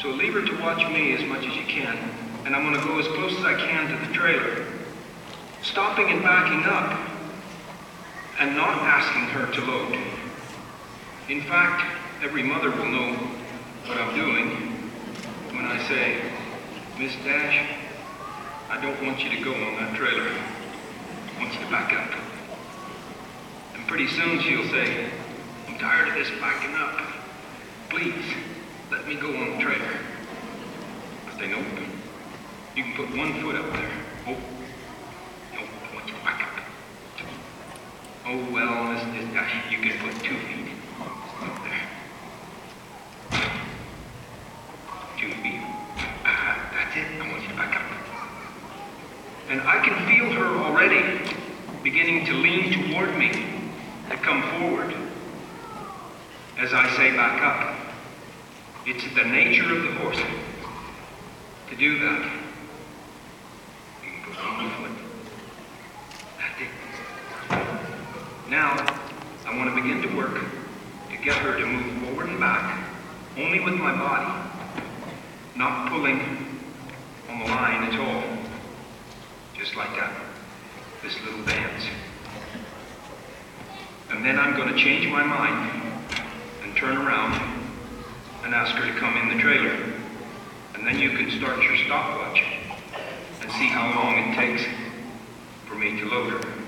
So leave her to watch me as much as you can, and I'm gonna go as close as I can to the trailer, stopping and backing up, and not asking her to load. In fact, every mother will know what I'm doing when I say, Miss Dash, I don't want you to go on that trailer. I want you to back up. And pretty soon she'll say, I'm tired of this backing up. Please, let me go on the trailer. I say, nope. You can put one foot up there. Oh, nope, I want you to back up. Oh, well, Miss Dash, you can put 2 feet up there. 2 feet. That's it. I want you to back up. And I can feel her already beginning to lean toward me, to come forward. As I say back up, it's the nature of the horse to do that. You can put one foot. That's it. Now, I want to begin to work to get her to move forward and back, only with my body, not pulling on the line at all. Just like that, this little dance. And then I'm going to change my mind and turn around and ask her to come in the trailer. And then you can start your stopwatch and see how long it takes for me to load her.